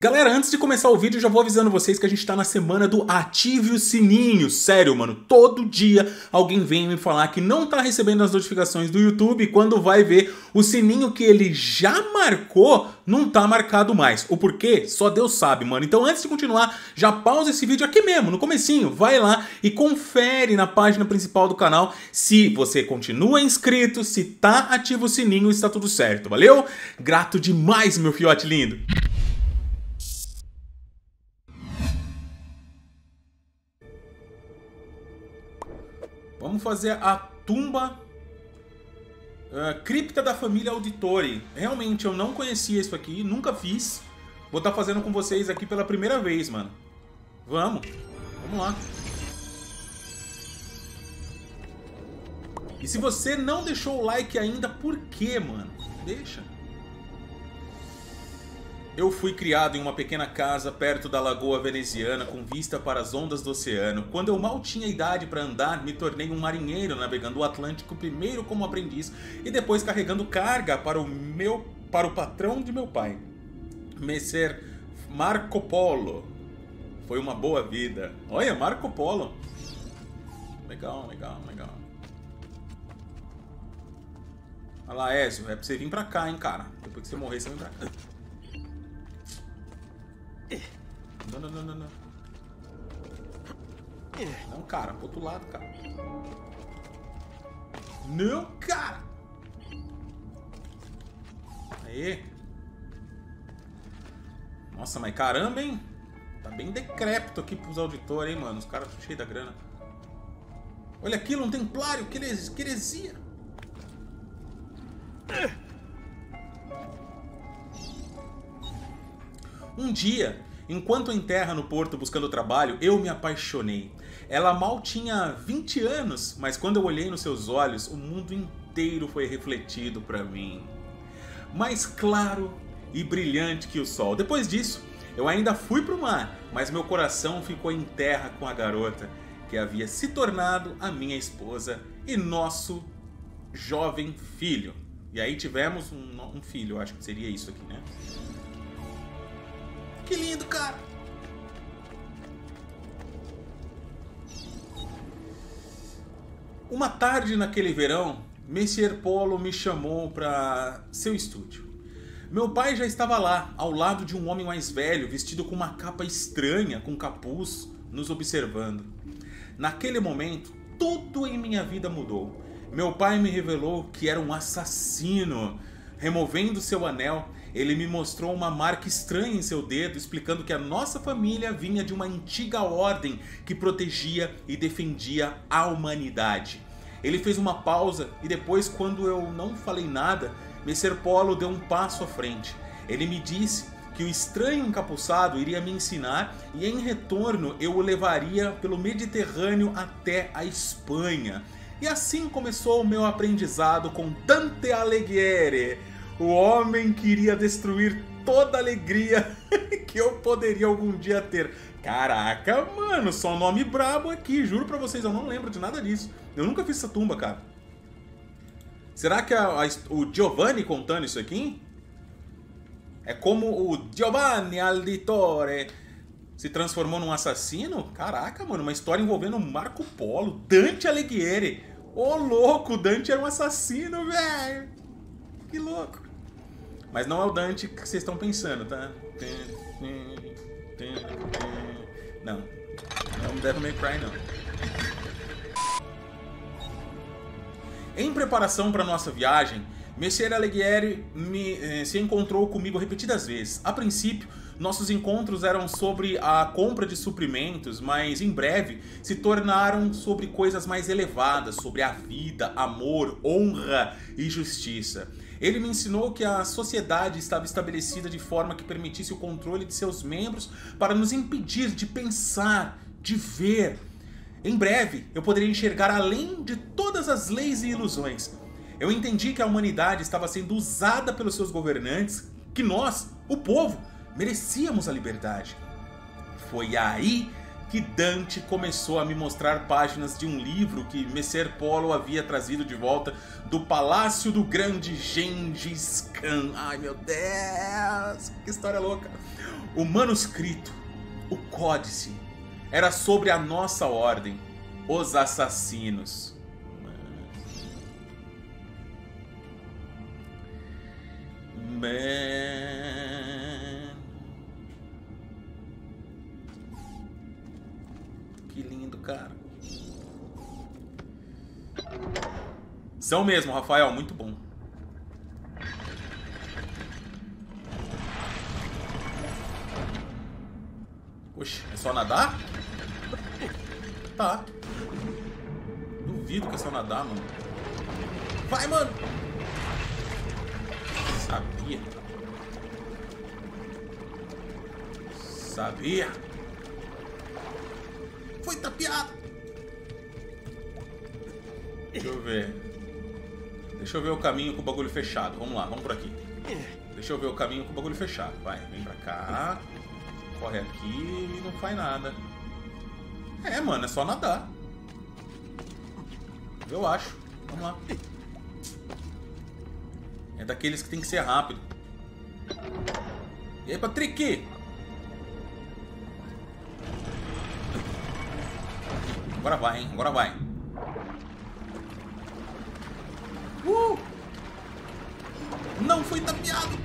Galera, antes de começar o vídeo, já vou avisando vocês que a gente tá na semana do Ative o Sininho. Sério, mano, todo dia alguém vem me falar que não tá recebendo as notificações do YouTube e quando vai ver o sininho que ele já marcou, não tá marcado mais. O porquê? Só Deus sabe, mano. Então antes de continuar, já pausa esse vídeo aqui mesmo, no comecinho. Vai lá e confere na página principal do canal se você continua inscrito, se tá ativo o sininho e está tudo certo, valeu? Grato demais, meu fiote lindo. Vamos fazer a tumba cripta da família Auditori. Realmente, eu não conhecia isso aqui, nunca fiz. Vou estar fazendo com vocês aqui pela primeira vez, mano. Vamos lá. E se você não deixou o like ainda, por quê, mano? Deixa. Eu fui criado em uma pequena casa perto da lagoa veneziana com vista para as ondas do oceano. Quando eu mal tinha idade para andar, me tornei um marinheiro navegando o Atlântico primeiro como aprendiz e depois carregando carga para o patrão de meu pai, Messer Marco Polo. Foi uma boa vida. Olha, Marco Polo. Legal. Olha lá, Ezio, é pra você vir pra cá, hein, cara. Depois que você morrer, você vem pra cá. Não. Não, cara, pro outro lado, cara. Não, cara. Aê. Nossa, mas caramba, hein? Tá bem decrépito aqui pros auditores, hein, mano. Os caras estão cheios da grana. Olha aquilo, um templário. Que heresia. Um dia, enquanto em terra no porto buscando trabalho, eu me apaixonei. Ela mal tinha 20 anos, mas quando eu olhei nos seus olhos, o mundo inteiro foi refletido para mim. Mais claro e brilhante que o sol. Depois disso, eu ainda fui pro mar, mas meu coração ficou em terra com a garota, que havia se tornado a minha esposa e nosso jovem filho. E aí tivemos um filho, eu acho que seria isso aqui, né? Que lindo, cara! Uma tarde naquele verão, Messer Polo me chamou para seu estúdio. Meu pai já estava lá, ao lado de um homem mais velho, vestido com uma capa estranha, com capuz, nos observando. Naquele momento, tudo em minha vida mudou. Meu pai me revelou que era um assassino. Removendo seu anel, ele me mostrou uma marca estranha em seu dedo, explicando que a nossa família vinha de uma antiga ordem que protegia e defendia a humanidade. Ele fez uma pausa e depois, quando eu não falei nada, Messer Polo deu um passo à frente. Ele me disse que o estranho encapuçado iria me ensinar e em retorno eu o levaria pelo Mediterrâneo até a Espanha. E assim começou o meu aprendizado com Dante Alighieri, o homem que iria destruir toda a alegria que eu poderia algum dia ter. Caraca, mano, só nome brabo aqui, juro pra vocês, eu não lembro de nada disso. Eu nunca fiz essa tumba, cara. Será que o Giovanni contando isso aqui? É como o Giovanni Auditore se transformou num assassino? Caraca, mano, uma história envolvendo Marco Polo, Dante Alighieri. Ô, louco, Dante era um assassino, velho. Que louco. Mas não é o Dante que vocês estão pensando, tá? Não. Não Devil May Cry, não. Em preparação para nossa viagem, Messer Alighieri se encontrou comigo repetidas vezes. A princípio, nossos encontros eram sobre a compra de suprimentos, mas em breve se tornaram sobre coisas mais elevadas, sobre a vida, amor, honra e justiça. Ele me ensinou que a sociedade estava estabelecida de forma que permitisse o controle de seus membros para nos impedir de pensar, de ver. Em breve, eu poderia enxergar além de todas as leis e ilusões. Eu entendi que a humanidade estava sendo usada pelos seus governantes, que nós, o povo, merecíamos a liberdade. Foi aí que Dante começou a me mostrar páginas de um livro que Messer Polo havia trazido de volta do palácio do grande Gengis Khan. Ai, meu Deus, que história louca. O manuscrito, o códice, era sobre a nossa ordem, os assassinos. Que lindo, cara. São mesmo, Rafael, muito bom. Oxe, é só nadar? Tá. Duvido que é só nadar, mano. Vai, mano! Sabia. Sabia. Foi tapeado. Deixa eu ver. Deixa eu ver o caminho com o bagulho fechado. Vamos lá, vamos por aqui. Deixa eu ver o caminho com o bagulho fechado. Vai, vem pra cá. Corre aqui e não faz nada. É, mano, é só nadar. Eu acho. Vamos lá. É daqueles que tem que ser rápido. E aí, Patrick? Agora vai, hein? Agora vai. Não foi tapeado.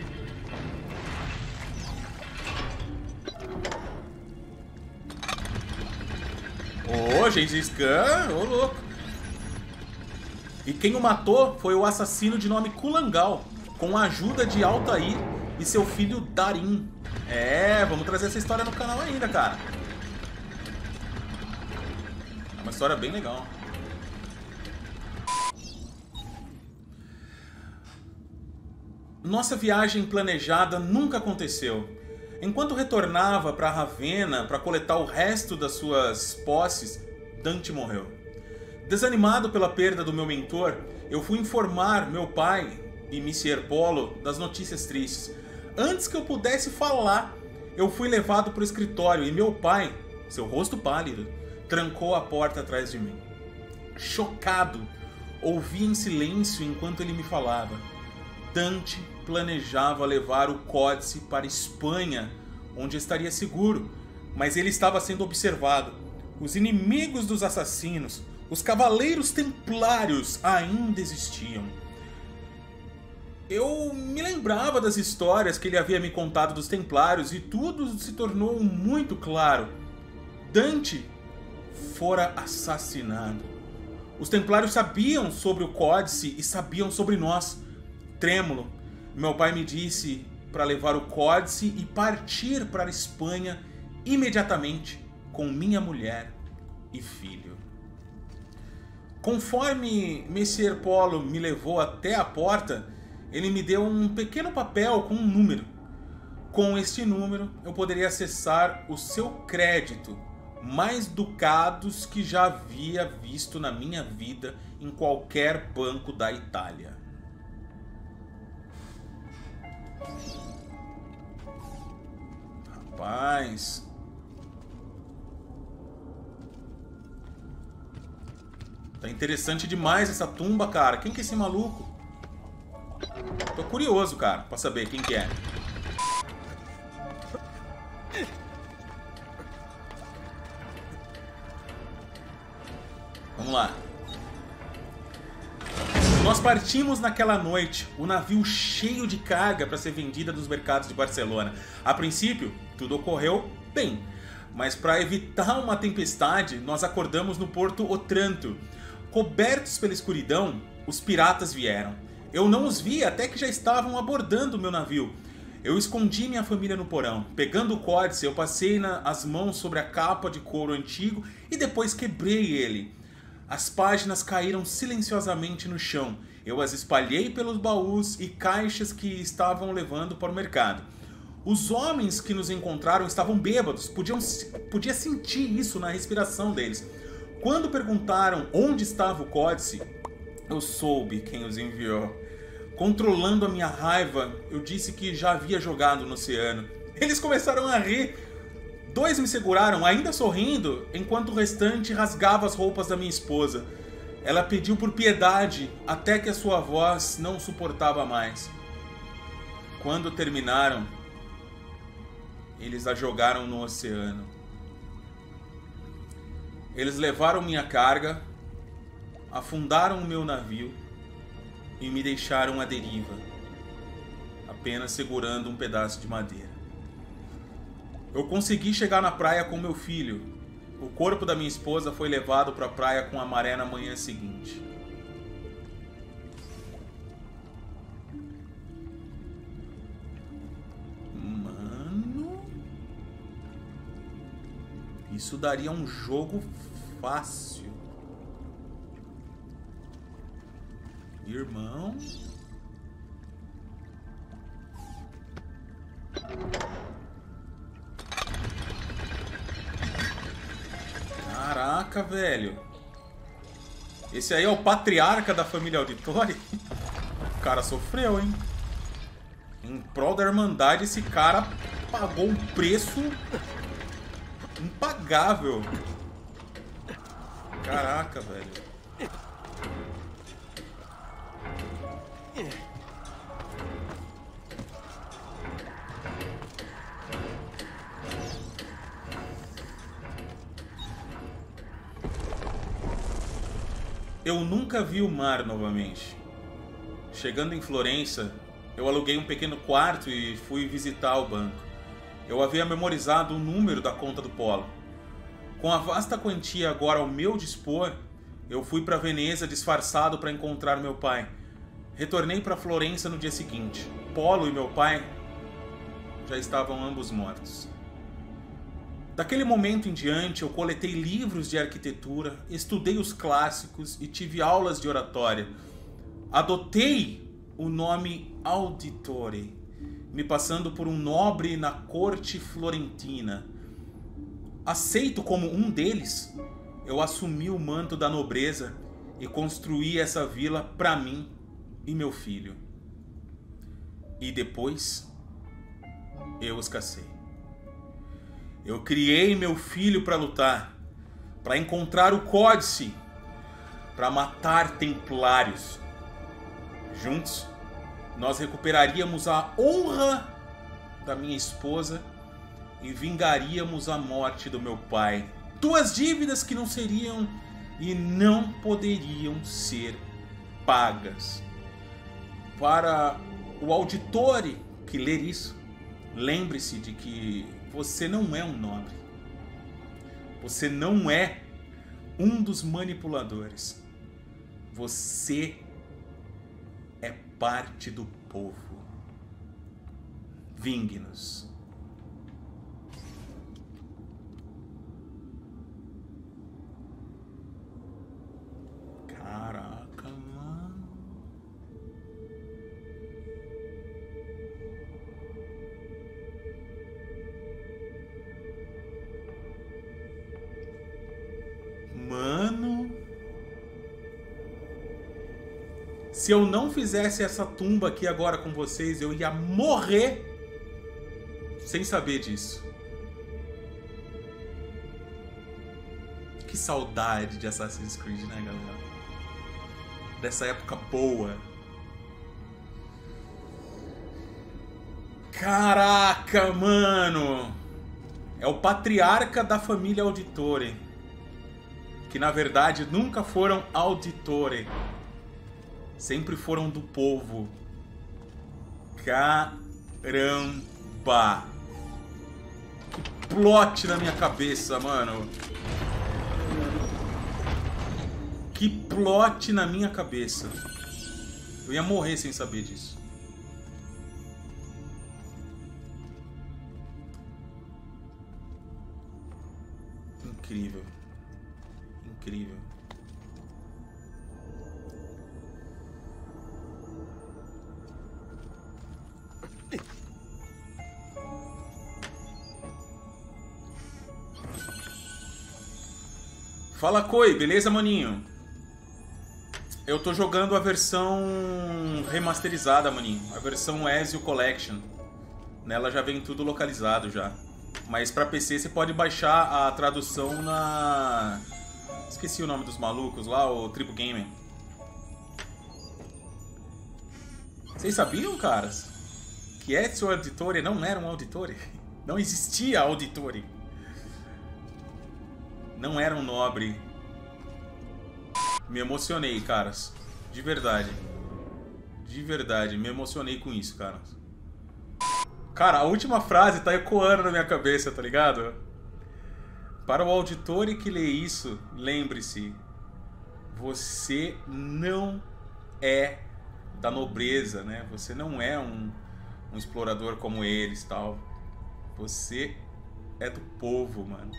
Ô, Gengis Khan, ô louco. E quem o matou foi o assassino de nome Kulangal, com a ajuda de Altair e seu filho Darim. É, vamos trazer essa história no canal ainda, cara. É uma história bem legal. Nossa viagem planejada nunca aconteceu. Enquanto retornava para Ravenna para coletar o resto das suas posses, Dante morreu. Desanimado pela perda do meu mentor, eu fui informar meu pai e Messer Polo das notícias tristes. Antes que eu pudesse falar, eu fui levado para o escritório e meu pai, seu rosto pálido, trancou a porta atrás de mim. Chocado, ouvi em silêncio enquanto ele me falava. Dante planejava levar o códice para Espanha, onde estaria seguro, mas ele estava sendo observado. Os inimigos dos assassinos, os cavaleiros templários, ainda existiam. Eu me lembrava das histórias que ele havia me contado dos templários e tudo se tornou muito claro. Dante fora assassinado. Os templários sabiam sobre o códice e sabiam sobre nós. Trêmulo, meu pai me disse para levar o códice e partir para a Espanha imediatamente com minha mulher e filho. Conforme Messer Polo me levou até a porta, ele me deu um pequeno papel com um número. Com este número, eu poderia acessar o seu crédito, mais ducados que já havia visto na minha vida em qualquer banco da Itália. Rapaz... Tá interessante demais essa tumba, cara. Quem que é esse maluco? Tô curioso, cara, pra saber quem que é. Vamos lá. Nós partimos naquela noite, o navio cheio de carga para ser vendida nos mercados de Barcelona. A princípio, tudo ocorreu bem, mas para evitar uma tempestade, nós acordamos no porto Otranto. Cobertos pela escuridão, os piratas vieram. Eu não os vi até que já estavam abordando o meu navio. Eu escondi minha família no porão. Pegando o códice, eu passei as mãos sobre a capa de couro antigo e depois quebrei ele. As páginas caíram silenciosamente no chão. Eu as espalhei pelos baús e caixas que estavam levando para o mercado. Os homens que nos encontraram estavam bêbados, podia sentir isso na respiração deles. Quando perguntaram onde estava o códice, eu soube quem os enviou. Controlando a minha raiva, eu disse que já havia jogado no oceano. Eles começaram a rir. 2 me seguraram, ainda sorrindo, enquanto o restante rasgava as roupas da minha esposa. Ela pediu por piedade, até que a sua voz não suportava mais. Quando terminaram, eles a jogaram no oceano. Eles levaram minha carga, afundaram o meu navio e me deixaram à deriva, apenas segurando um pedaço de madeira. Eu consegui chegar na praia com meu filho. O corpo da minha esposa foi levado para a praia com a maré na manhã seguinte. Mano, isso daria um jogo fácil. Irmão. Caraca, velho. Esse aí é o patriarca da família Auditore? O cara sofreu, hein? Em prol da Irmandade, esse cara pagou um preço impagável. Caraca, velho. Eu nunca vi o mar novamente. Chegando em Florença, eu aluguei um pequeno quarto e fui visitar o banco. Eu havia memorizado o número da conta do Polo. Com a vasta quantia agora ao meu dispor, eu fui para Veneza disfarçado para encontrar meu pai. Retornei para Florença no dia seguinte. Polo e meu pai já estavam ambos mortos. Daquele momento em diante, eu coletei livros de arquitetura, estudei os clássicos e tive aulas de oratória. Adotei o nome Auditore, me passando por um nobre na corte florentina. Aceito como um deles, eu assumi o manto da nobreza e construí essa vila para mim e meu filho. E depois, eu os cacei. Eu criei meu filho para lutar, para encontrar o Códice, para matar templários. Juntos, nós recuperaríamos a honra da minha esposa e vingaríamos a morte do meu pai. 2 dívidas que não seriam e não poderiam ser pagas. Para o Auditore que ler isso, lembre-se de que você não é um nobre. Você não é um dos manipuladores. Você é parte do povo. Vingue-nos. Caraca, mano. Mano, se eu não fizesse essa tumba aqui agora com vocês, eu ia morrer sem saber disso. Que saudade de Assassin's Creed, né, galera? Dessa época boa. Caraca, mano! É o patriarca da família Auditore, que na verdade nunca foram Auditore, sempre foram do povo. Caramba! Que plot na minha cabeça, mano! Que plot na minha cabeça! Eu ia morrer sem saber disso. Incrível. Incrível. Fala, Coi, beleza, maninho? Eu tô jogando a versão remasterizada, maninho. A versão Ezio Collection. Nela já vem tudo localizado já. Mas pra PC você pode baixar a tradução na... Esqueci o nome dos malucos lá, o Tribo Gamer. Vocês sabiam, caras? Que Ezio Auditore não era um Auditore? Não existia Auditore. Não era um nobre. Me emocionei, caras. De verdade. De verdade, me emocionei com isso, caras. Cara, a última frase tá ecoando na minha cabeça, tá ligado? Para o auditore que lê isso, lembre-se, você não é da nobreza, né? Você não é um explorador como eles, tal. Você é do povo, mano.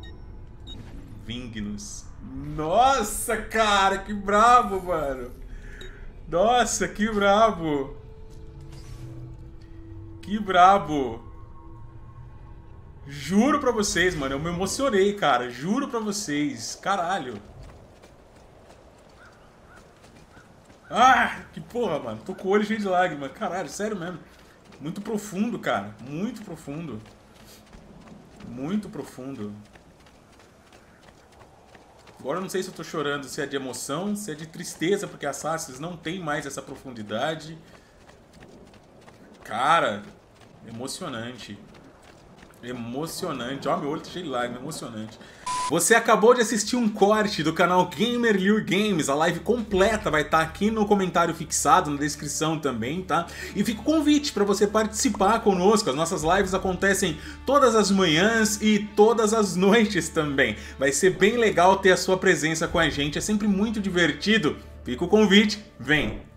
Vingnus. Nossa, cara, que brabo, mano. Nossa, que brabo. Que brabo. Juro pra vocês, mano, eu me emocionei, cara. Juro pra vocês. Caralho. Ah, que porra, mano. Tô com o olho cheio de lágrima. Caralho, sério mesmo. Muito profundo, cara. Muito profundo. Muito profundo. Agora eu não sei se eu tô chorando, se é de emoção, se é de tristeza, porque Assassin's não tem mais essa profundidade. Cara, emocionante. Emocionante. Ó, meu olho tá cheio de lágrimas, emocionante. Você acabou de assistir um corte do canal Gamer Liu Games. A live completa vai estar aqui no comentário fixado, na descrição também, tá? E fica o convite para você participar conosco. As nossas lives acontecem todas as manhãs e todas as noites também. Vai ser bem legal ter a sua presença com a gente, é sempre muito divertido. Fica o convite, vem!